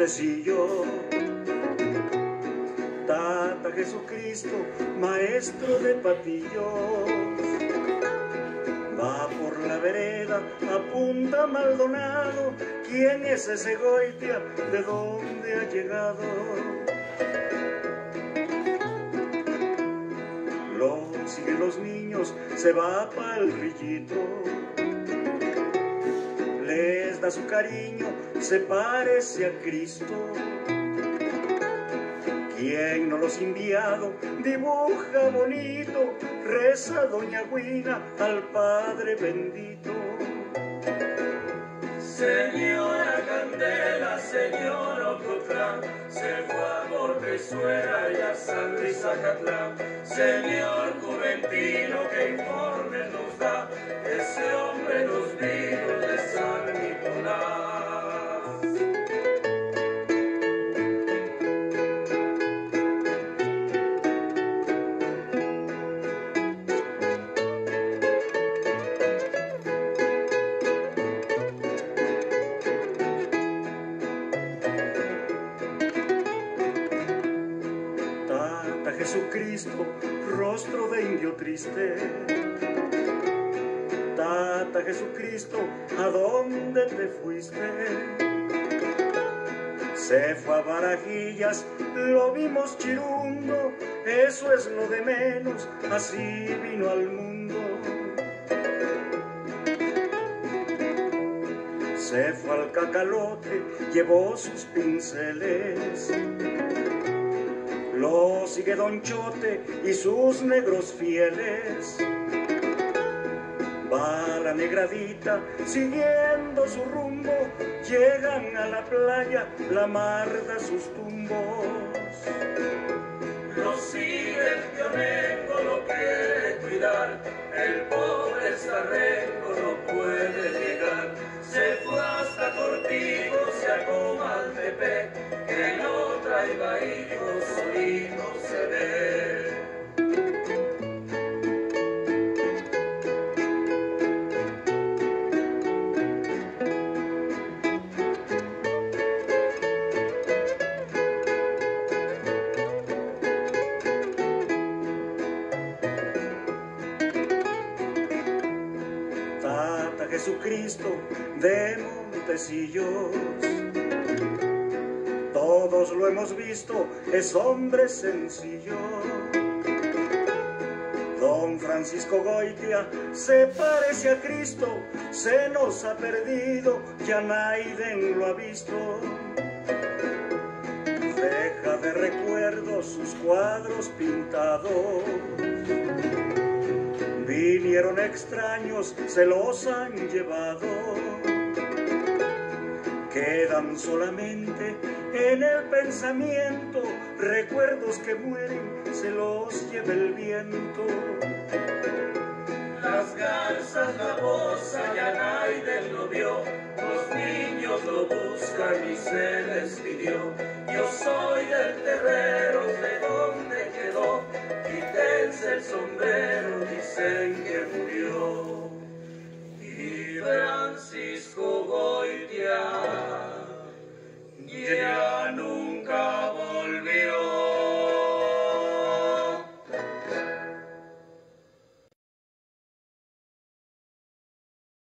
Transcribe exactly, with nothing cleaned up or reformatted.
Montecillo. Tata Jesucristo, maestro de patillos, va por la vereda, apunta Maldonado. ¿Quién es ese Goitia? ¿De dónde ha llegado? Lo siguen los niños, se va pa'l rillito, les da su cariño, se parece a Cristo. ¿Quién no los ha enviado? Dibuja bonito, reza doña Huina al Padre bendito. Señora Candela, señor Ocotlán, se fue a Borbezuela y a San Luis Acatlán. Señor Juventino, que informes nos da ese hombre los vinos de San Nicolás. Jesucristo, rostro de indio triste. Tata Jesucristo, ¿a dónde te fuiste? Se fue a Barajillas, lo vimos chirundo, eso es lo de menos, así vino al mundo. Se fue al Cacalote, llevó sus pinceles. Lo sigue Don Chote y sus negros fieles. Va la negradita siguiendo su rumbo, llegan a la playa, la mar da sus tumbos. Lo sigue el Pionengo, lo quiere cuidar, el pobre Estarrengo no puede llegar. Se fue hasta Cortijo, se acoma al Tepe, que no traiga hijos, solito se ve. Tata Jesucristo de Montecillos, todos lo hemos visto, es hombre sencillo. Don Francisco Goitia se parece a Cristo, se nos ha perdido, ya nadie lo ha visto. Deja de recuerdos sus cuadros pintados, vinieron extraños, se los han llevado. Quedan solamente en el pensamiento recuerdos que mueren, se los lleva el viento. Las garzas, la boza, ya nadie lo vio, los niños lo buscan y se les pidió. Yo soy del terrero, de donde quedó, quítense el sombrero, dicen que murió. Y Francisco